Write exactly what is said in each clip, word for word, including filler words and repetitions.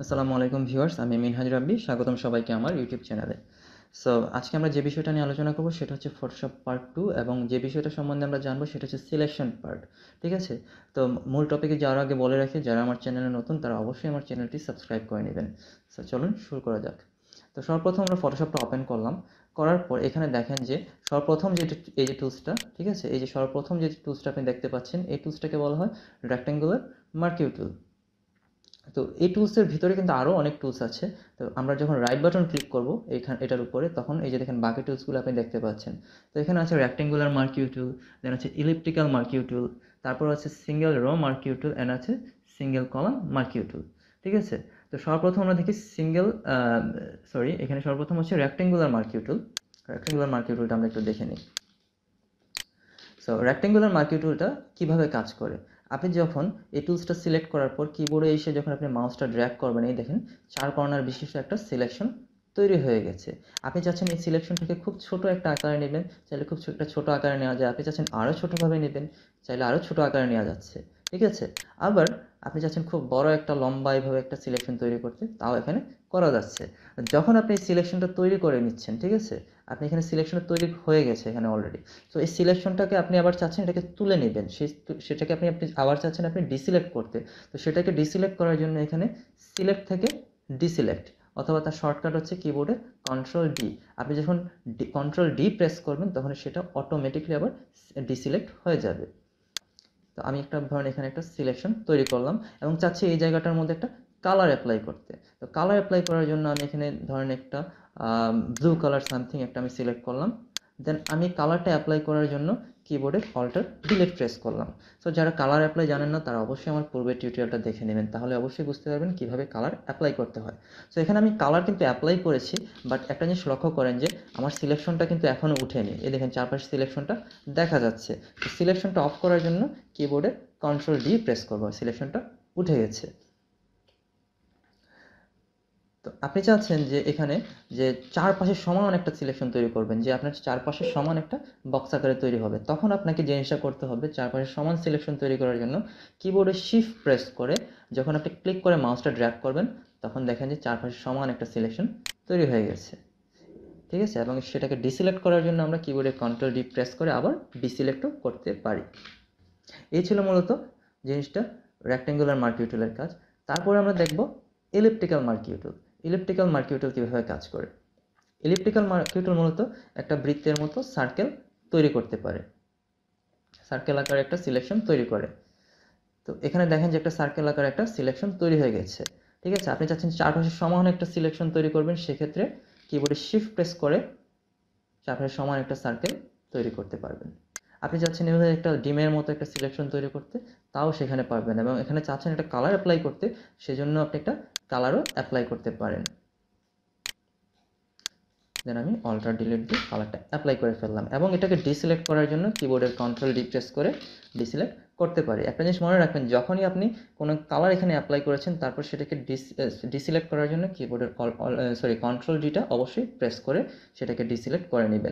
আসসালামু আলাইকুম ভিউয়ার্স, আমি মিনহাজ রাব্বি। স্বাগতম সবাইকে আমার ইউটিউব চ্যানেলে। সো আজকে আমরা যে বিষয়টা নিয়ে আলোচনা করব সেটা হচ্ছে ফটোশপ পার্ট টু, এবং যে বিষয়টা সম্বন্ধে আমরা জানবো সেটা হচ্ছে সিলেকশন পার্ট। ঠিক আছে? তো মূল টপিকে যাওয়ার আগে বলে রাখি, যারা আমার চ্যানেলে নতুন তারা অবশ্যই আমার চ্যানেলটি সাবস্ক্রাইব করে নেবেন। সো চলুন শুরু করা যাক। তো সর্বপ্রথম আমরা ফটোশপটা ওপেন করলাম। করার পর এখানে দেখেন যে সর্বপ্রথম যে এই যে টুলসটা, ঠিক আছে, এই যে সর্বপ্রথম যে টুলসটা আপনি দেখতে পাচ্ছেন, এই টুলসটাকে বলা হয় রেক্ট্যাঙ্গুলার মার্কিউ টুল। তো এই টুলসের ভিতরে কিন্তু আরও অনেক টুলস আছে। তো আমরা যখন রাইট বাটন ক্লিক করব এইখান এটার উপরে, তখন এই যে দেখেন বাকি টুলসগুলো আপনি দেখতে পাচ্ছেন। তো এখানে আছে রেক্ট্যাঙ্গুলার মার্কিউ টুল, দেন আছে ইলিপ্টিক্যাল মার্কিউ টুল, তারপর আছে single row marquee tool, and আছে সিঙ্গেল কলাম মার্কিউ টুল। ঠিক আছে? তো সর্বপ্রথম আমরা দেখি সিঙ্গেল সরি এখানে সর্বপ্রথম হচ্ছে রেক্ট্যাঙ্গুলার মার্কিউ টুল। রেক্ট্যাঙ্গুলার মার্কিউ টুলটা আমরা একটু দেখে নিই। সো রেক্ট্যাঙ্গুলার মার্কিউ টুলটা কীভাবে কাজ করে, আপনি যখন এই টুলসটা সিলেক্ট করার পর কিবোর্ডে এসে যখন আপনি মাউসটা ড্র্যাগ করবেন, এই দেখেন চার কর্নার বিশিষ্ট একটা সিলেকশন তৈরি হয়ে গেছে। আপনি চাচ্ছেন এই সিলেকশনটাকে খুব ছোট একটা আকারে নেবেন, চাইলে খুব একটা ছোট আকারে নেওয়া যায়। আপনি চাচ্ছেন আরও ছোটোভাবে নেবেন, চাইলে আরও ছোট আকারে নেওয়া যাচ্ছে। ঠিক আছে? আবার আপনি চাচ্ছেন খুব বড় একটা লম্বা এইভাবে একটা সিলেকশন তৈরি করতে, তাও এখানে করা যাচ্ছে। যখন আপনি এই সিলেকশনটা তৈরি করে নিচ্ছেন, ঠিক আছে, আপনি এখানে সিলেকশনটা তৈরি হয়ে গেছে এখানে অলরেডি। তো এই সিলেকশনটাকে আপনি আবার চাচ্ছেন এটাকে তুলে নেবেন, সেই সেটাকে আপনি আপনি আবার চাচ্ছেন আপনি ডিসিলেক্ট করতে। তো সেটাকে ডিসিলেক্ট করার জন্য এখানে সিলেক্ট থেকে ডিসিলেক্ট, অথবা তার শর্টকাট হচ্ছে কিবোর্ডে কন্ট্রোল ডি। আপনি যখন কন্ট্রোল ডি প্রেস করবেন তখন সেটা অটোমেটিকলি আবার ডিসিলেক্ট হয়ে যাবে। তো আমি একটা ধরেন এখানে একটা সিলেকশন তৈরি করলাম এবং চাচ্ছি এই জায়গাটার মধ্যে একটা কালার অ্যাপ্লাই করতে। তো কালার অ্যাপ্লাই করার জন্য আমি এখানে ধরেন একটা ব্লু কালার সামথিং একটা আমি সিলেক্ট করলাম। দেন আমি কালারটা অ্যাপ্লাই করার জন্য কিবোর্ডে অল্টার ডিলিট প্রেস করলাম। সো যারা কালার অ্যাপ্লাই জানেন না তারা অবশ্যই আমার পূর্বের টিউটোরিয়ালটা দেখে নেবেন, তাহলে অবশ্যই বুঝতে পারবেন কীভাবে কালার অ্যাপ্লাই করতে হয়। সো এখানে আমি কালার কিন্তু অ্যাপ্লাই করেছি, বাট একটা জিনিস লক্ষ্য করেন যে আমার সিলেকশনটা কিন্তু এখনও উঠেনি। এই দেখেন চারপাশে সিলেকশনটা দেখা যাচ্ছে। তো সিলেকশনটা অফ করার জন্য কিবোর্ডে কন্ট্রোল ডি প্রেস করবো, সিলেকশনটা উঠে গেছে। তো আপনি চাচ্ছেন যে এখানে যে চারপাশে সমান একটা সিলেকশন তৈরি করবেন, যে আপনার চারপাশে সমান একটা বক্স আকারে তৈরি হবে, তখন আপনাকে জিনিসটা করতে হবে চারপাশে সমান সিলেকশন তৈরি করার জন্য কিবোর্ডে শিফট প্রেস করে যখন আপনি ক্লিক করে মাউসটা ড্র্যাগ করবেন, তখন দেখেন যে চারপাশে সমান একটা সিলেকশন তৈরি হয়ে গেছে। ঠিক আছে? এবং সেটাকে ডিসিলেক্ট করার জন্য আমরা কিবোর্ডে কন্ট্রোল ডি প্রেস করে আবার ডিসিলেক্টও করতে পারি। এই ছিল মূলত জিনিসটা রেক্ট্যাঙ্গুলার মার্কিউ টুলের কাজ। তারপরে আমরা দেখব ইলিপ্টিক্যাল মার্কিউ টুল। ইলিপ্টিক্যাল মার্কিউ টুল কীভাবে কাজ করে। ইলিপ্টিক্যাল মার্কিউ টুল মূলত একটা বৃত্তের মতো সার্কেল তৈরি করতে পারে, সার্কেল আকারে একটা সিলেকশন তৈরি করে। তো এখানে দেখেন যে একটা সার্কেল আকারে একটা সিলেকশন তৈরি হয়ে গেছে। ঠিক আছে? আপনি চাচ্ছেন চারপাশে সমান একটা সিলেকশন তৈরি করবেন, সেক্ষেত্রে কিবোর্ডে শিফট প্রেস করে চারপাশে সমান একটা সার্কেল তৈরি করতে পারবেন। আপনি চাচ্ছেন এভাবে একটা ডিমের মতো একটা সিলেকশন তৈরি করতে, তাও সেখানে পারবেন। এবং এখানে চাচ্ছেন একটা কালার অ্যাপ্লাই করতে, সেজন্য আপনি একটা কালারও অ্যাপ্লাই করতে পারেন। দেন আমি অল্টার ডিলিট দিয়ে কালারটা অ্যাপ্লাই করে ফেললাম, এবং এটাকে ডিসিলেক্ট করার জন্য কিবোর্ডের কন্ট্রোল ডি প্রেস করে ডিসিলেক্ট করতে পারি। একটা জিনিস মনে রাখবেন, যখনই আপনি কোনো কালার এখানে অ্যাপ্লাই করেছেন তারপর সেটাকে ডিস ডিসিলেক্ট করার জন্য কিবোর্ডের সরি কন্ট্রোল ডিটা অবশ্যই প্রেস করে সেটাকে ডিসিলেক্ট করে নেবেন।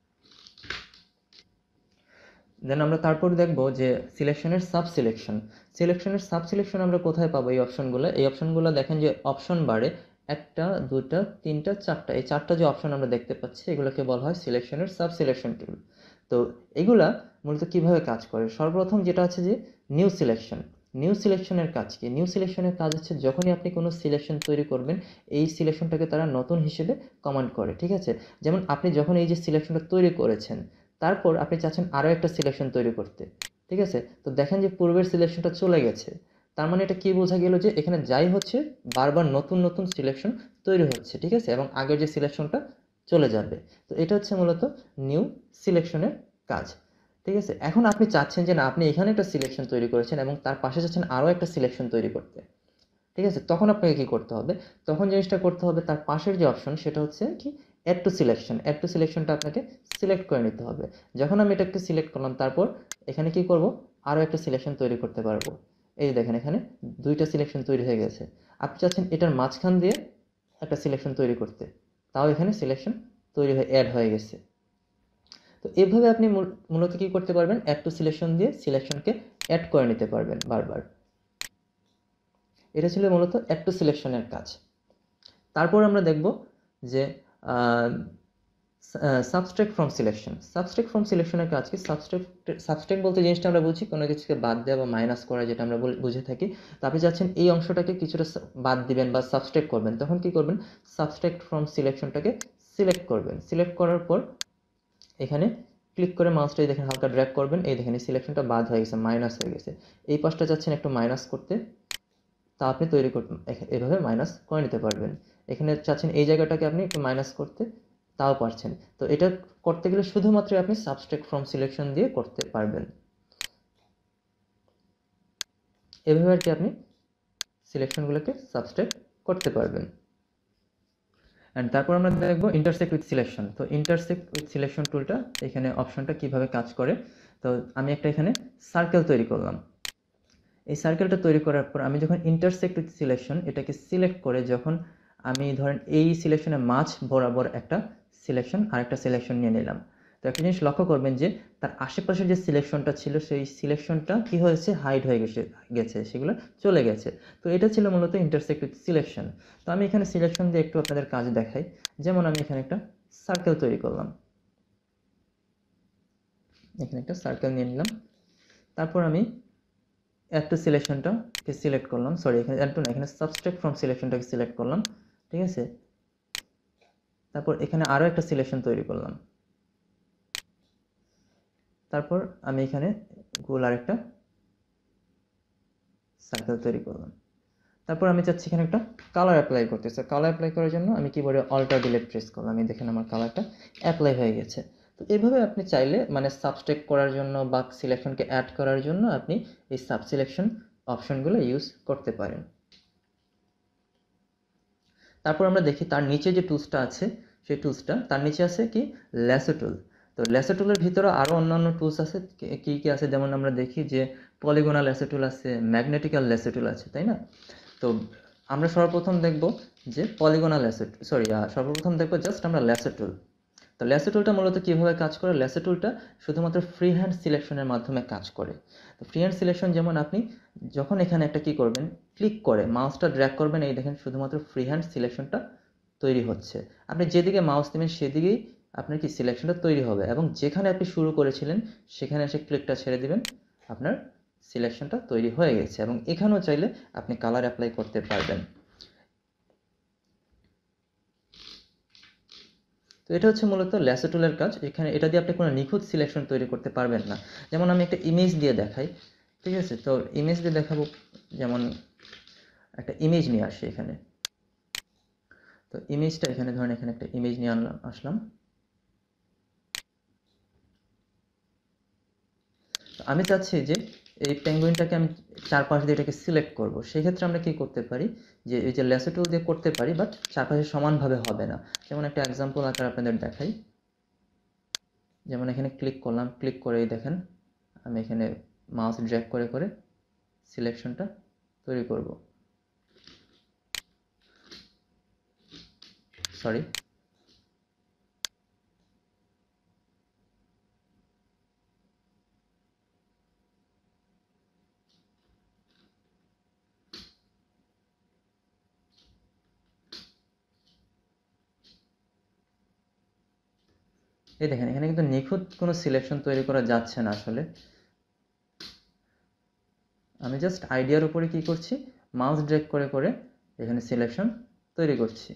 দেন আমরা তারপর দেখব যে সিলেকশনের সাব সিলেকশন। সিলেকশনের সাব সিলেকশন আমরা কোথায় পাবো এই অপশনগুলো? এই অপশনগুলো দেখেন যে অপশন বারে একটা, দুটা, তিনটা, চারটা, এই চারটা যে অপশন আমরা দেখতে পাচ্ছি এগুলোকে বলা হয় সিলেকশনের সাব সিলেকশন টুল। তো এগুলা মূলত কিভাবে কাজ করে, সর্বপ্রথম যেটা আছে যে নিউ সিলেকশন। নিউ সিলেকশনের কাজ কি? নিউ সিলেকশনের কাজ হচ্ছে যখনই আপনি কোনো সিলেকশন তৈরি করবেন, এই সিলেকশনটাকে তারা নতুন হিসেবে কমান্ড করে। ঠিক আছে? যেমন আপনি যখন এই যে সিলেকশনটা তৈরি করেছেন, তারপর আপনি চাচ্ছেন আরও একটা সিলেকশন তৈরি করতে। ঠিক আছে? তো দেখেন যে পূর্বের সিলেকশনটা চলে গেছে, তার মানে এটা কি বোঝা গেল যে এখানে যাই হচ্ছে বারবার নতুন নতুন সিলেকশন তৈরি হচ্ছে। ঠিক আছে? এবং আগের যে সিলেকশনটা চলে যাবে। তো এটা হচ্ছে মূলত নিউ সিলেকশনের কাজ। ঠিক আছে? এখন আপনি চাচ্ছেন যে না, আপনি এখানে একটা সিলেকশন তৈরি করেছেন এবং তার পাশে চাচ্ছেন আরও একটা সিলেকশন তৈরি করতে। ঠিক আছে? তখন আপনাকে কি করতে হবে? তখন জিনিসটা করতে হবে, তার পাশের যে অপশন সেটা হচ্ছে কি add to selection. Add to সিলেকশনটা আপনাকে সিলেক্ট করে নিতে হবে। যখন আমি এটাকে সিলেক্ট করলাম, তারপর এখানে কি করব, আরও একটা সিলেকশন তৈরি করতে পারবো। এই দেখেন এখানে দুইটা সিলেকশন তৈরি হয়ে গেছে। আপনি চাচ্ছেন এটার মাঝখান দিয়ে একটা সিলেকশন তৈরি করতে, তাও এখানে সিলেকশন তৈরি হয়ে অ্যাড হয়ে গেছে। তো এভাবে আপনি মূলত কি করতে পারবেন, অ্যাড টু সিলেকশন দিয়ে সিলেকশনকে অ্যাড করে নিতে পারবেন বারবার। এটা ছিল মূলত অ্যাড টু সিলেকশনের কাজ। তারপর আমরা দেখব যে subtract from selection. Subtract from সিলেকশনের কাজ কি? সাবস্ট্রাক্ট সাবস্ট্রাক্ট বলতে জিনিসটা আমরা বুঝি কোনো কিছুকে বাদ দেওয়া বা মাইনাস করা, যেটা আমরা বুঝে থাকি। তো আপনি চাচ্ছেন এই অংশটাকে কিছুটা বাদ দিবেন বা সাবস্ট্রাক্ট করবেন, তখন কি করবেন? সাবস্ট্রাক্ট ফ্রম সিলেকশনটাকে সিলেক্ট করবেন। সিলেক্ট করার পর এখানে ক্লিক করে মাউসটাই দেখেন হালকা ড্র্যাগ করবেন, এই দেখেন এই সিলেকশনটা বাদ হয়ে গেছে, মাইনাস হয়ে গেছে। এই পাশটা চাচ্ছেন একটু মাইনাস করতে, তা আপনি তৈরি করতে এভাবে মাইনাস করে নিতে পারবেন। এখানে চাচ্ছেন এই জায়গাটাকে আপনি একটু মাইনাস করতে, তাও পারছেন। তো এটা করতে গেলে শুধুমাত্র আপনি সাবস্ট্রাক্ট ফ্রম সিলেকশন দিয়ে করতে পারবেন। এভাবে আর কি আপনি সিলেকশনগুলোকে সাবস্ট্রাক্ট করতে পারবেন। অ্যান্ড তারপর আমরা দেখব ইন্টারসেক্ট উইথ সিলেকশন। তো ইন্টারসেক্ট উইথ সিলেকশন টুলটা এখানে অপশনটা কিভাবে কাজ করে। তো আমি একটা এখানে সার্কেল তৈরি করলাম। এই সার্কেলটা তৈরি করার পর আমি যখন ইন্টারসেক্ট উইথ সিলেকশন এটাকে সিলেক্ট করে, যখন আমি ধরেন এই সিলেকশনের মাঝ বরাবর একটা সিলেকশন আর একটা সিলেকশন নিয়ে নিলাম, তো একটা জিনিস লক্ষ্য করবেন যে তার আশেপাশে যে সিলেকশনটা ছিল সেই সিলেকশনটা কি হয়েছে? হাইড হয়ে গেছে গেছে সেগুলো চলে গেছে। তো এটা ছিল মূলত ইন্টারসেক্ট উইথ সিলেকশন। তো আমি এখানে সিলেকশন দিয়ে একটু আপনাদের কাজ দেখাই। যেমন আমি এখানে একটা সার্কেল তৈরি করলাম, এখানে একটা সার্কেল নিয়ে নিলাম। তারপর আমি অ্যাড টু সিলেকশনটাকে সিলেক্ট করলাম, সরি এখানে অ্যাড টু না, এখানে সাবস্ট্রাক্ট ফ্রম সিলেকশনটাকে সিলেক্ট করলাম, ঠিক আছে। তারপর এখানে আরও একটা সিলেকশন তৈরি করলাম। তারপর আমি এখানে গোল আরেকটা সার্কেল তৈরি করলাম। তারপর আমি চাচ্ছি এখানে একটা কালার অ্যাপ্লাই করতে। সো কালার অ্যাপ্লাই করার জন্য আমি কিবোর্ডে অল্টার ডিলিট প্রেস করলাম, আমি দেখেন আমার কালারটা অ্যাপ্লাই হয়ে গেছে। তো এভাবে আপনি চাইলে মানে সাবস্ট্রাক্ট করার জন্য বা সিলেকশনকে অ্যাড করার জন্য আপনি এই সাব সিলেকশন অপশনগুলো ইউজ করতে পারেন। তারপর আমরা দেখি তার নিচে যে টুলসটা আছে, সেই টুলসটা তার নিচে আছে কি? Lasso tool. তো ল্যাসো টুলের ভিতরে আরও অন্যান্য টুলস আছে, কি কি আছে? যেমন আমরা দেখি যে পলিগোনাল ল্যাসো টুল আছে, ম্যাগনেটিক্যাল ল্যাসো টুল আছে, তাই না? তো আমরা সর্বপ্রথম দেখব যে পলিগোনাল ল্যাসো, সরি সর্বপ্রথম দেখব জাস্ট আমরা ল্যাসো টুল। তো ল্যাসো টুলটা মূলত কীভাবে কাজ করে? ল্যাসো টুলটা শুধুমাত্র ফ্রি হ্যান্ড সিলেকশনের মাধ্যমে কাজ করে। তো ফ্রি হ্যান্ড সিলেকশন যেমন আপনি যখন এখানে একটা কি করবেন, ক্লিক করে মাউসটা ড্র্যাগ করবেন, এই দেখেন শুধুমাত্র ফ্রি হ্যান্ড সিলেকশনটা তৈরি হচ্ছে। আপনি যেদিকে মাউস দেবেন সেদিকেই আপনার কি সিলেকশনটা তৈরি হবে, এবং যেখানে আপনি শুরু করেছিলেন সেখানে এসে ক্লিকটা ছেড়ে দিবেন, আপনার সিলেকশনটা তৈরি হয়ে গেছে। এবং এখানেও চাইলে আপনি কালার অ্যাপ্লাই করতে পারবেন। তো এটা হচ্ছে মূলত ল্যাসো টুলের কাজ। এখানে এটা দিয়ে আপনি কোনো নিখুঁত সিলেকশন তৈরি করতে পারবেন না। যেমন আমি একটা ইমেজ দিয়ে দেখাই, ঠিক আছে? তো ইমেজ দিয়ে দেখাবো, যেমন একটা ইমেজ নিয়ে আসি এখানে। তো ইমেজটা এখানে ধরেন এখানে একটা ইমেজ নিয়ে আনলাম আসলাম। আমি চাচ্ছি যে এই পেঙ্গুইনটাকে আমি চারপাশ দিয়ে এটাকে সিলেক্ট করব। সেক্ষেত্রে আমরা কি করতে পারি, যে এই যে ল্যাসো টুল দিয়ে করতে পারি, বাট চারপাশে সমানভাবে হবে না। যেমন একটা এক্সাম্পল আকার আপনাদের দেখাই। যেমন এখানে ক্লিক করলাম, ক্লিক করে দেখেন আমি এখানে মাউস ড্র্যাগ করে করে সিলেকশনটা তৈরি করব। সরি, এই দেখেন এখানে কিন্তু নিখুঁত কোনো সিলেকশন তৈরি করা যাচ্ছে না আসলে। আমি জাস্ট আইডিয়ার উপরে কি করছি, মাউস ড্র্যাগ করে করে এখানে সিলেকশন তৈরি করছি।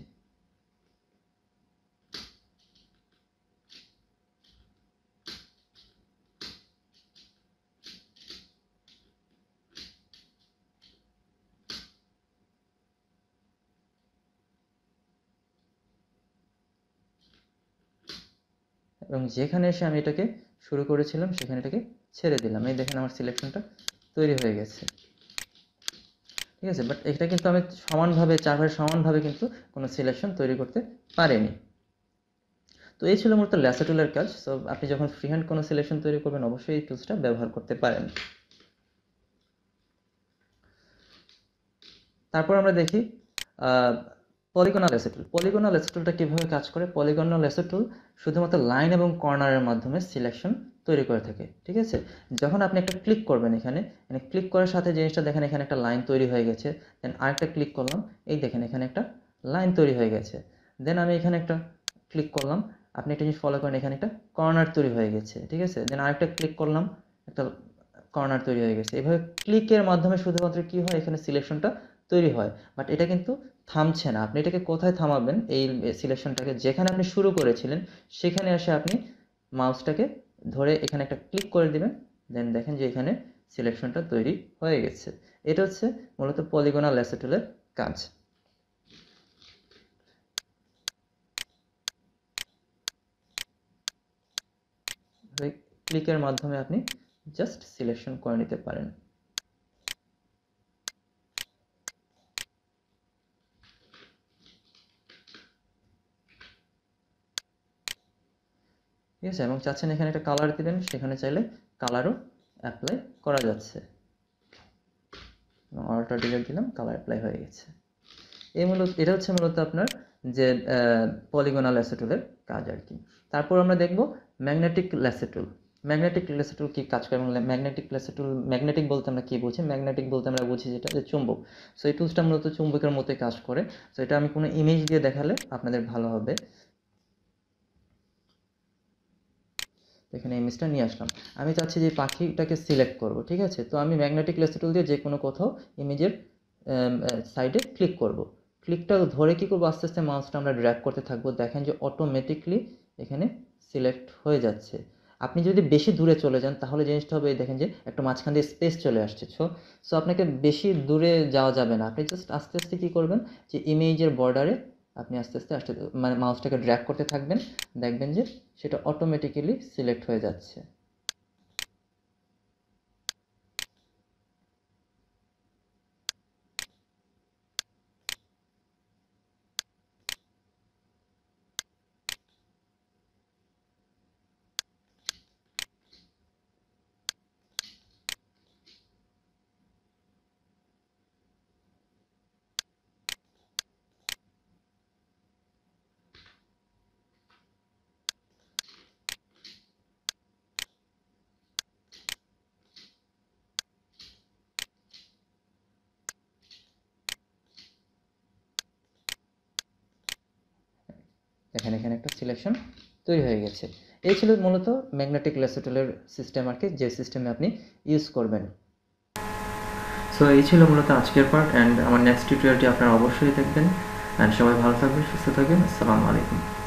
এবং যেখানে এসে আমি এটাকে শুরু করেছিলাম সেখানে এটাকে ছেড়ে দিলাম, এই দেখেন আমার সিলেকশনটা তৈরি হয়ে গেছে, ঠিক আছে। বাট এটা কিন্তু আমি সমানভাবে চারপাশে সমানভাবে কিন্তু কোনো সিলেকশন তৈরি করতে পারিনি। তো এই ছিল মূলত ল্যাসো টুলের কাজ। সো আপনি যখন ফ্রি হ্যান্ড কোনো সিলেকশন তৈরি করবেন অবশ্যই এই টুলসটা ব্যবহার করতে পারেন। তারপর আমরা দেখি পলিগনাল এসে টুল পলিগনাল এসে টুলটা কীভাবে কাজ করে? পলিগনাল এসে টুল শুধুমাত্র লাইন এবং কর্নারের মাধ্যমে সিলেকশন তৈরি করে থাকে, ঠিক আছে? যখন আপনি একটা ক্লিক করবেন এখানে, মানে ক্লিক করার সাথে জিনিসটা দেখেন এখানে একটা লাইন তৈরি হয়ে গেছে। দেন আরেকটা ক্লিক করলাম, এই দেখেন এখানে একটা লাইন তৈরি হয়ে গেছে। দেন আমি এখানে একটা ক্লিক করলাম, আপনি একটা জিনিস ফলো করেন, এখানে একটা কর্নার তৈরি হয়ে গেছে, ঠিক আছে? দেন আরেকটা ক্লিক করলাম, একটা কর্নার তৈরি হয়ে গেছে। এভাবে ক্লিকের মাধ্যমে শুধুমাত্র কী হয়, এখানে সিলেকশনটা তৈরি হয়। বাট এটা কিন্তু থামছে না। আপনি এটাকে কোথায় থামাবেন? এই সিলেকশনটাকে যেখানে আপনি শুরু করেছিলেন সেখানে এসে আপনি মাউসটাকে ধরে এখানে একটা ক্লিক করে দিবেন। দেন দেখেন যে এখানে সিলেকশনটা তৈরি হয়ে গেছে। এটা হচ্ছে মূলত পলিগনাল লেসো টুলের কাজ। ক্লিকের মাধ্যমে আপনি জাস্ট সিলেকশন করে নিতে পারেন। ঠিক আছে? এবং চাচ্ছেন এখানে একটা কালার দিবেন, সেখানে চাইলে কালারও অ্যাপ্লাই করা যাচ্ছে। অল্টার ডিলিট দিলাম, কালার অ্যাপ্লাই হয়ে গেছে। এই মূলত এটা হচ্ছে মূলত আপনার যে পলিগনাল লেসো টুলের কাজ আর কি। তারপর আমরা দেখব magnetic lasso tool. Magnetic lasso tool কী কাজ করে এবং ম্যাগনেটিক লেসো টুল, ম্যাগনেটিক বলতে আমরা কী বুঝি? ম্যাগনেটিক বলতে আমরা বুঝি যেটা যে চুম্বক। সো এই টুলসটা মূলত চুম্বকের মতোই কাজ করে। সো এটা আমি কোনো ইমেজ দিয়ে দেখালে আপনাদের ভালো হবে। এখানে ইমেজটা নিয়ে আসলাম। আমি চাচ্ছি যে পাখিটাকে সিলেক্ট করব, ঠিক আছে? তো আমি ম্যাগনেটিক লেসো টুল দিয়ে যে কোনো কোথাও ইমেজের সাইডে ক্লিক করব। ক্লিকটা ধরে কী করবো, আস্তে আস্তে মাউসটা আমরা ড্র্যাগ করতে থাকবো। দেখেন যে অটোমেটিকলি এখানে সিলেক্ট হয়ে যাচ্ছে। আপনি যদি বেশি দূরে চলে যান তাহলে জিনিসটা হবে, দেখেন যে একটা মাঝখান দিয়ে স্পেস চলে আসছে। সো সো আপনাকে বেশি দূরে যাওয়া যাবে না। আপনি জাস্ট আস্তে আস্তে কী করবেন, যে ইমেজের বর্ডারে আপনি আস্তে আস্তে আস্তে মানে মাউসটাকে ড্র্যাগ করতে থাকবেন। দেখবেন যে সেটা অটোমেটিক্যালি সিলেক্ট হয়ে যাচ্ছে। দেখেন এখানে একটা সিলেকশন তৈরি হয়ে গেছে। এই ছিল মূলত ম্যাগনেটিক লেসো টুলের সিস্টেম আর কি, যে সিস্টেমে আপনি ইউজ করবেন। সো এই ছিল মূলত আজকের পার্ট, অ্যান্ড আমার নেক্সট টিউটোরিয়ালটি আপনারা অবশ্যই দেখবেন। অ্যান্ড সবাই ভালো থাকবেন, সুস্থ থাকবেন। আসসালামু আলাইকুম।